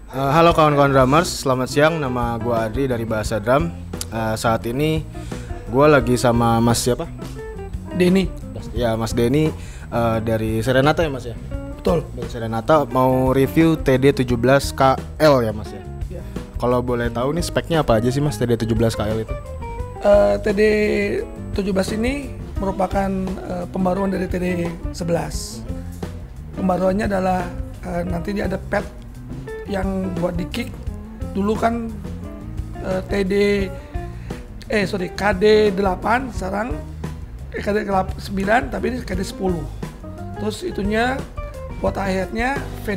Halo kawan-kawan drummers, selamat siang. Nama gue Adri dari Bahasa Drum. Saat ini gue lagi sama Mas siapa? Denny. Ya, Mas Denny dari Serenata ya Mas ya? Betul. Dari Serenata mau review TD17KL ya Mas ya? Ya. Kalau boleh tahu nih speknya apa aja sih Mas TD17KL itu? TD17 ini merupakan pembaruan dari TD11. Pembaruannya adalah nanti dia ada pad yang buat di kick. Dulu kan KD8 sekarang KD9 tapi ini KD10. Terus itunya buat hi-hatnya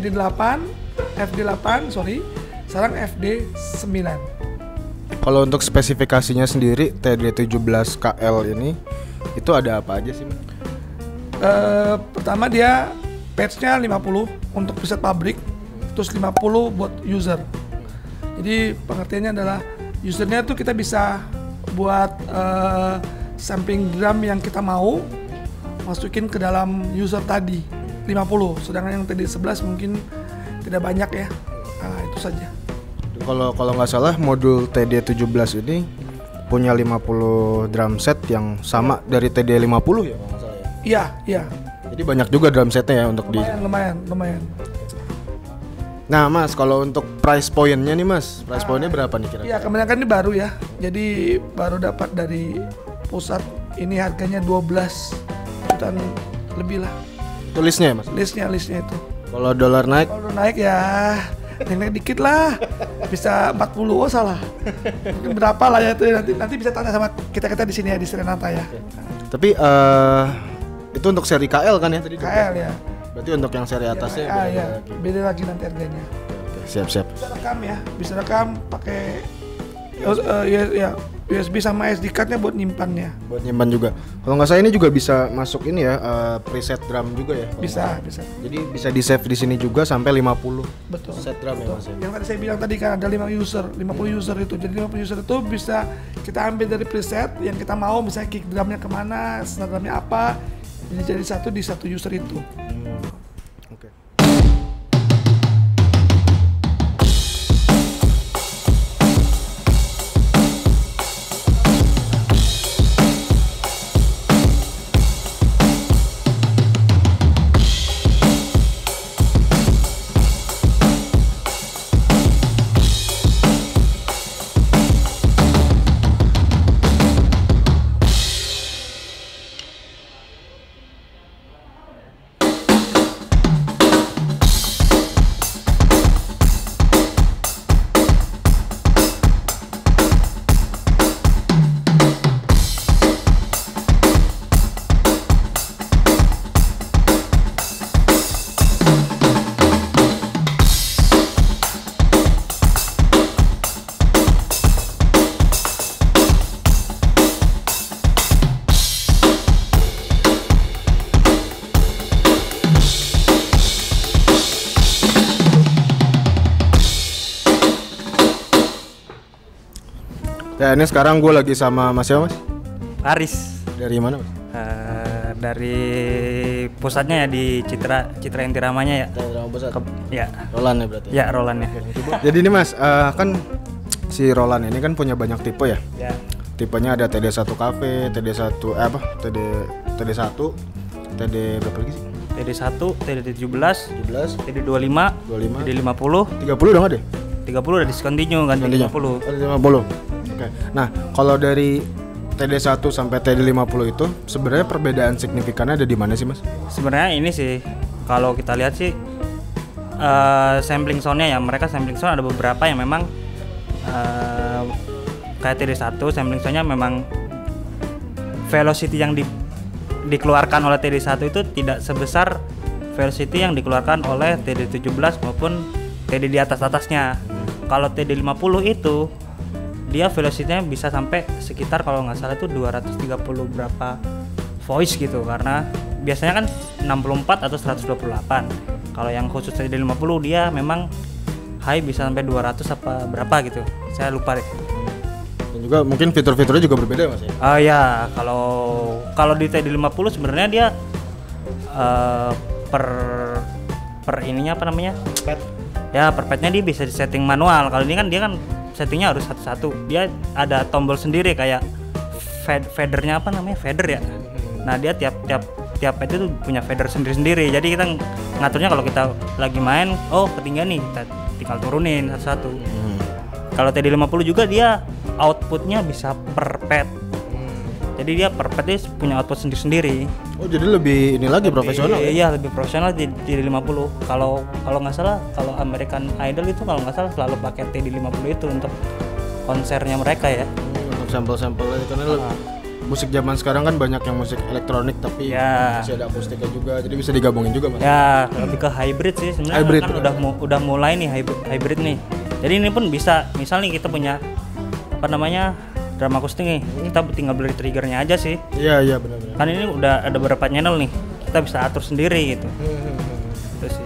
FD8 sekarang FD9. Kalau untuk spesifikasinya sendiri TD17KL ini itu ada apa aja sih Mas? Pertama dia patch-nya 50 untuk preset pabrik, terus 50 buat user. Jadi pengertiannya adalah usernya tuh kita bisa buat sampling drum yang kita mau masukin ke dalam user tadi 50, sedangkan yang tadi 11 mungkin tidak banyak ya. Nah, itu saja. Kalau nggak salah modul TD17 ini punya 50 drum set yang sama dari TD50 ya kalau nggak salah ya? Iya. Jadi banyak juga drum setnya ya untuk lumayan. Nah Mas, kalau untuk price point-nya nih Mas, price point-nya berapa nih kira-kira? Iya, kebanyakan ini baru ya. Jadi baru dapat dari pusat ini harganya 12 jutaan lebih lah. Itu listnya ya Mas? Listnya itu. Kalau dolar naik? Kalau naik ya naik dikit lah. Bisa 40, oh salah. Mungkin berapa lah ya itu nanti bisa tanya sama kita di sini ya di Serenata ya. Tapi itu untuk seri KL kan ya tadi? KL ya. Berarti untuk yang seri atasnya beda lagi nanti harganya. Siap. Bisa rekam pakai USB sama SD card-nya buat nyimpannya. Buat nyimpan juga. Kalau nggak salah ini juga bisa masuk ini ya preset drum juga ya? Bisa. Jadi bisa di save di sini juga sampai 50. Betul. Set drum ya Mas ya? Yang tadi saya bilang tadi kan ada 50 user itu. Jadi 50 user itu bisa kita ambil dari preset yang kita mau, misalnya kick drumnya kemana, snare drumnya apa. Jadi satu di satu user itu. Oke. Ya ini sekarang gue lagi sama Mas siapa Mas? Aris. Dari mana Mas? Dari pusatnya ya di Citra Intiramanya ya. Dari pusat. Ya. Roland ya berarti. Ya Roland ya. Jadi ini Mas, kan si Roland ini kan punya banyak tipe ya. Ya. Tipenya ada TD1 Cafe, TD1 TD1, TD berapa lagi sih? TD1, TD17, 17, TD25, 25, TD50, 30 udah nggak deh? 30 udah discontinue kan Gantinya? 50. Ada 50. Oke. Nah, kalau dari TD1 sampai TD50 itu sebenarnya perbedaan signifikannya ada di mana sih Mas? Sebenarnya ini sih kalau kita lihat sih sampling sound-nya ya, mereka sampling sound ada beberapa yang memang kayak TD1 sampling sound-nya memang velocity yang dikeluarkan oleh TD1 itu tidak sebesar velocity yang dikeluarkan oleh TD17 maupun TD di atasnya. Kalau TD50 itu dia velocity-nya bisa sampai sekitar kalau nggak salah itu 230 berapa voice gitu, karena biasanya kan 64 atau 128. Kalau yang khusus TD50 dia memang high bisa sampai 200 apa berapa gitu, saya lupa deh. Dan juga mungkin fitur-fiturnya juga berbeda Mas ya? Ya, kalau di TD50 sebenarnya dia per ininya apa namanya? Ya per petnya dia bisa disetting manual. Kalau ini kan dia kan settingnya harus satu-satu. Dia ada tombol sendiri kayak fadernya apa namanya, fader ya. Nah dia tiap pet itu punya fader sendiri-sendiri. Jadi kita ngaturnya kalau kita lagi main, oh ketinggian nih, kita tinggal turunin satu-satu. Kalau TD50 juga dia outputnya bisa per pet. Jadi dia per pet dia punya output sendiri-sendiri. Oh jadi lebih ini lagi profesional? Iya lebih profesional di TD50. Kalau nggak salah, kalau American Idol itu kalau nggak salah selalu pakai TD50 itu untuk konsernya mereka ya. Untuk sampel-sampelnya karena musik zaman sekarang kan banyak yang musik elektronik tapi masih ada akustiknya juga, jadi bisa digabungin juga mas. Ya lebih ke hybrid sih sebenarnya. Hybrid, kan udah mulai nih hybrid nih. Jadi ini pun bisa, misal nih kita punya apa namanya drum akustik nih, kita tinggal beli triggernya aja sih. Iya benar. Kan ini udah ada beberapa channel nih, kita bisa atur sendiri gitu. Itu sih.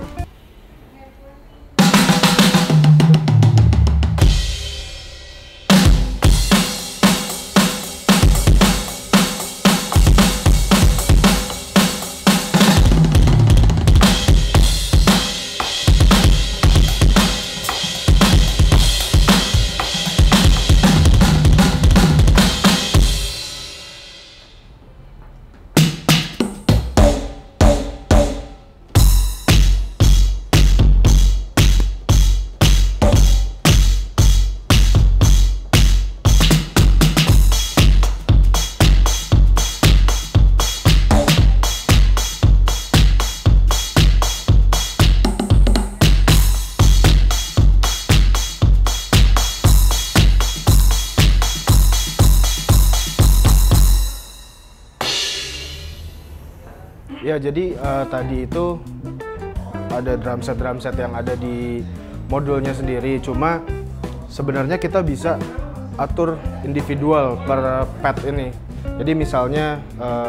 Ya jadi tadi itu ada drum set yang ada di modulnya sendiri. Cuma sebenarnya kita bisa atur individual per pad ini. Jadi misalnya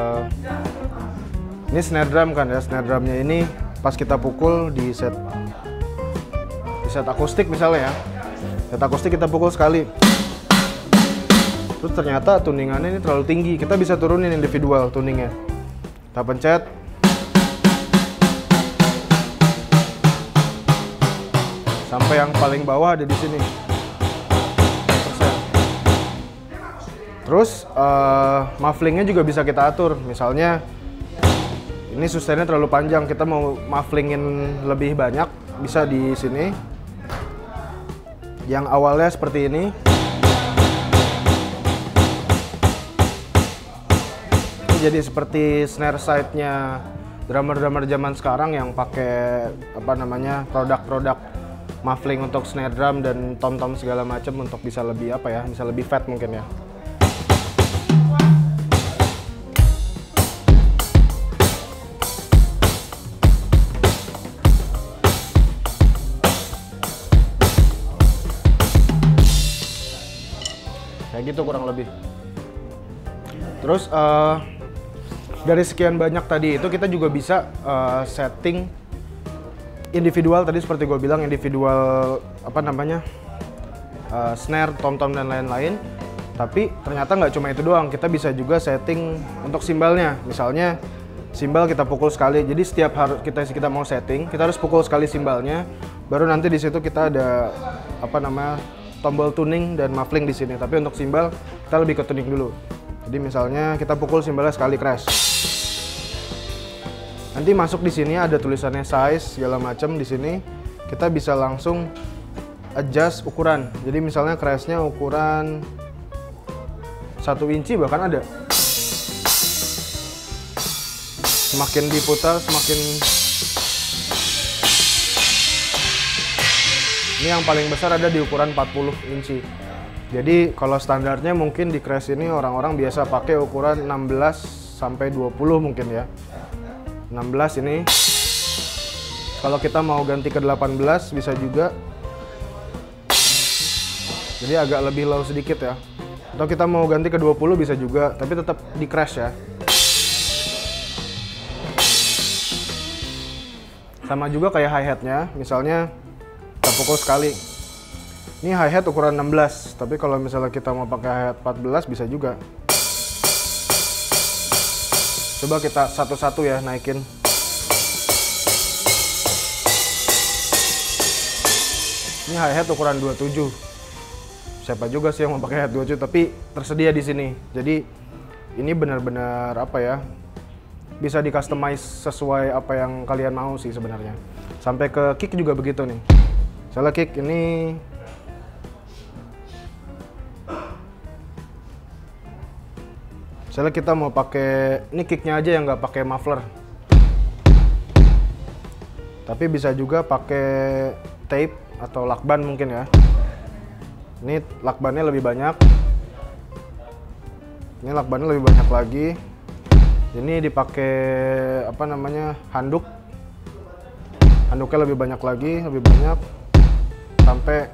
ini snare drum kan ya, snare drumnya ini pas kita pukul di set akustik misalnya ya, set akustik kita pukul sekali. Terus ternyata tuningannya ini terlalu tinggi, kita bisa turunin individual tuningnya. Kita pencet. Sampai yang paling bawah ada di sini. Terus mufflingnya juga bisa kita atur. Misalnya ini sustainnya terlalu panjang, kita mau mufflingin lebih banyak, bisa di sini. Yang awalnya seperti ini. Ini jadi seperti snare side-nya drummer-drummer zaman sekarang yang pakai apa namanya produk-produk muffling untuk snare drum dan tom-tom segala macam untuk bisa lebih apa ya, bisa lebih fat mungkin ya. Kayak gitu kurang lebih. Terus dari sekian banyak tadi itu kita juga bisa setting individual tadi seperti gue bilang, individual apa namanya snare, tom-tom dan lain-lain. Tapi ternyata nggak cuma itu doang, kita bisa juga setting untuk simbalnya. Misalnya simbal kita pukul sekali, jadi setiap kita mau setting kita harus pukul sekali simbalnya, baru nanti di situ kita ada apa namanya tombol tuning dan muffling di sini. Tapi untuk simbal kita lebih ke tuning dulu. Jadi misalnya kita pukul simbalnya sekali crash. Nanti masuk di sini ada tulisannya size segala macam di sini. Kita bisa langsung adjust ukuran. Jadi misalnya crashnya ukuran 1 inci bahkan ada. Semakin diputar semakin. Ini yang paling besar ada di ukuran 40 inci. Jadi kalau standarnya mungkin di crash ini orang-orang biasa pakai ukuran 16 sampai 20 mungkin ya. 16 ini. Kalau kita mau ganti ke 18 bisa juga. Jadi agak lebih low sedikit ya. Atau kita mau ganti ke 20 bisa juga, tapi tetap di crash ya. Sama juga kayak hi-hat-nya, misalnya kita pukul sekali. Ini hi-hat ukuran 16, tapi kalau misalnya kita mau pakai hi-hat 14 bisa juga. Coba kita satu-satu ya naikin. Ini hi-hat ukuran 27. Siapa juga sih yang mau pakai hi-hat 27, tapi tersedia di sini. Jadi ini benar-benar apa ya? Bisa di customize sesuai apa yang kalian mau sih sebenarnya. Sampai ke kick juga begitu nih. Misalnya kick ini misalnya kita mau pakai ini kicknya aja yang nggak pakai muffler. Tapi bisa juga pakai tape atau lakban mungkin ya. Ini lakbannya lebih banyak. Ini lakbannya lebih banyak lagi. Ini dipakai apa namanya handuk. Handuknya lebih banyak lagi, lebih banyak. Sampai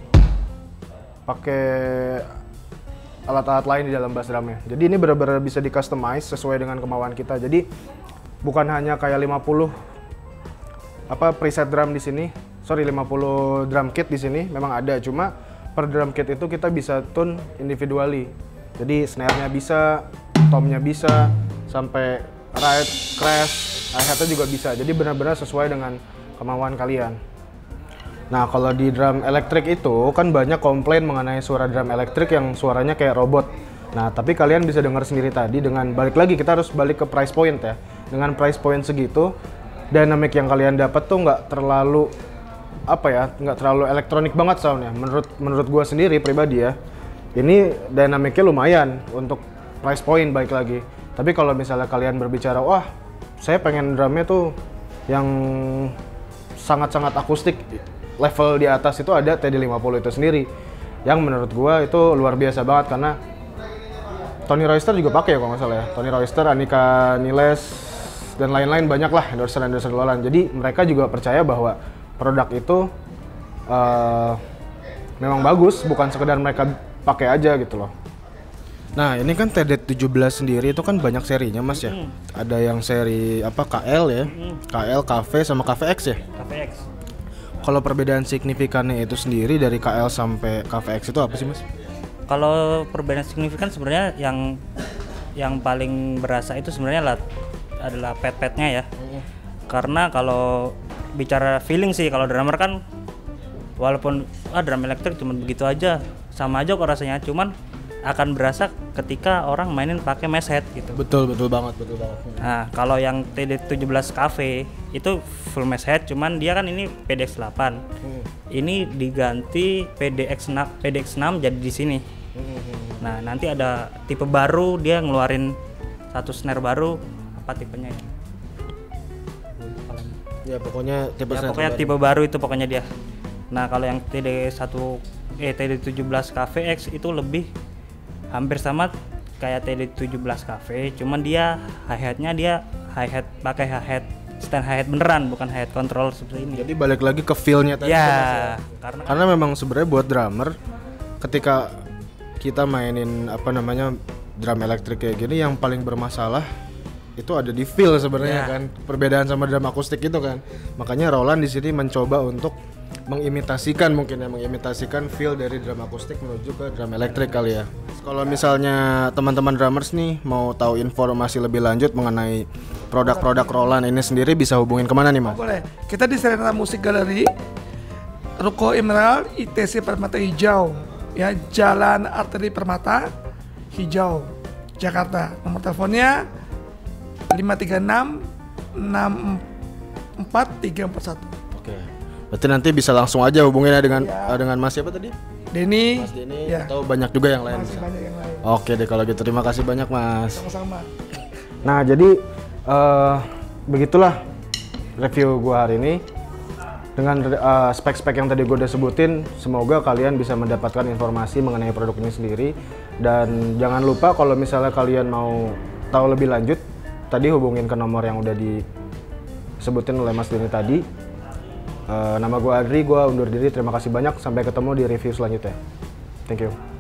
pakai alat-alat lain di dalam bass drumnya. Jadi ini benar-benar bisa di customize sesuai dengan kemauan kita. Jadi bukan hanya kayak 50 preset drum di sini. 50 drum kit di sini memang ada, cuma per drum kit itu kita bisa tune individually. Jadi snare-nya bisa, tom-nya bisa, sampai ride, crash, hi-hat-nya juga bisa. Jadi benar-benar sesuai dengan kemauan kalian. Nah, kalau di drum elektrik itu kan banyak komplain mengenai suara drum elektrik yang suaranya kayak robot. Nah, tapi kalian bisa dengar sendiri tadi dengan balik lagi kita harus balik ke price point ya. Dengan price point segitu, dynamic yang kalian dapat tuh nggak terlalu nggak terlalu elektronik banget soundnya. Menurut gua sendiri pribadi ya, ini dynamicnya lumayan untuk price point balik lagi. Tapi kalau misalnya kalian berbicara, wah saya pengen drumnya tuh yang sangat-sangat akustik, level di atas itu ada TD50 itu sendiri. Yang menurut gua itu luar biasa banget karena Tony Royster juga pakai ya kalau nggak salah ya. Tony Royster, Anika Niles, dan lain-lain banyak lah endorser Roland. Jadi mereka juga percaya bahwa produk itu memang bagus, bukan sekedar mereka pakai aja gitu loh. Nah ini kan TD17 sendiri itu kan banyak serinya mas ya. Ada yang seri KL ya, KL, KV sama KVX ya. KVX. Kalau perbedaan signifikannya itu sendiri dari KL sampai KVX itu apa sih mas? Kalau perbedaan signifikan sebenarnya yang paling berasa itu sebenarnya adalah pad-padnya ya. Karena kalau bicara feeling sih, kalau drummer kan walaupun drum elektrik cuman begitu aja, sama aja kok rasanya, cuman akan berasa ketika orang mainin pakai mesh head gitu. Betul banget. Nah, kalau yang TD17 Cafe itu full mesh head, cuman dia kan ini PDX8. Ini diganti PDX6 jadi di sini. Nah, nanti ada tipe baru, dia ngeluarin satu snare baru, apa tipenya ya? Ya pokoknya tipe baru itu pokoknya dia. Nah, kalau yang TD17 KVX itu lebih hampir sama kayak TD17 Cafe, cuman dia hi-hatnya pakai hi-hat stand hi-hat beneran, bukan hi-hat control seperti ini. Jadi balik lagi ke feel-nya tadi. Ya, karena memang sebenarnya buat drummer ketika kita mainin drum elektrik kayak gini, yang paling bermasalah itu ada di feel sebenarnya kan, perbedaan sama drum akustik itu kan. Makanya Roland di sini mencoba untuk mengimitasikan feel dari drum akustik menuju ke drum elektrik kali ya. Kalau misalnya teman-teman drummers nih mau tahu informasi lebih lanjut mengenai produk-produk Roland ini sendiri, bisa hubungin kemana nih mas? Boleh, kita di Serena Musik Gallery, Ruko Emerald, ITC Permata Hijau, ya, Jalan Arteri Permata Hijau, Jakarta. Nomor teleponnya 536-64341. Oke. Berarti nanti bisa langsung aja hubunginnya dengan Mas siapa tadi? Denny. Mas Denny atau banyak juga yang lain? Masih banyak yang lain. Oke deh kalau gitu, terima kasih banyak Mas. Sama-sama. Nah jadi begitulah review gua hari ini dengan spek-spek yang tadi gue udah sebutin. Semoga kalian bisa mendapatkan informasi mengenai produk ini sendiri, dan jangan lupa kalau misalnya kalian mau tahu lebih lanjut, tadi hubungin ke nomor yang udah disebutin oleh Mas Denny tadi. Nama gue Adri, gue undur diri. Terima kasih banyak, sampai ketemu di review selanjutnya. Thank you.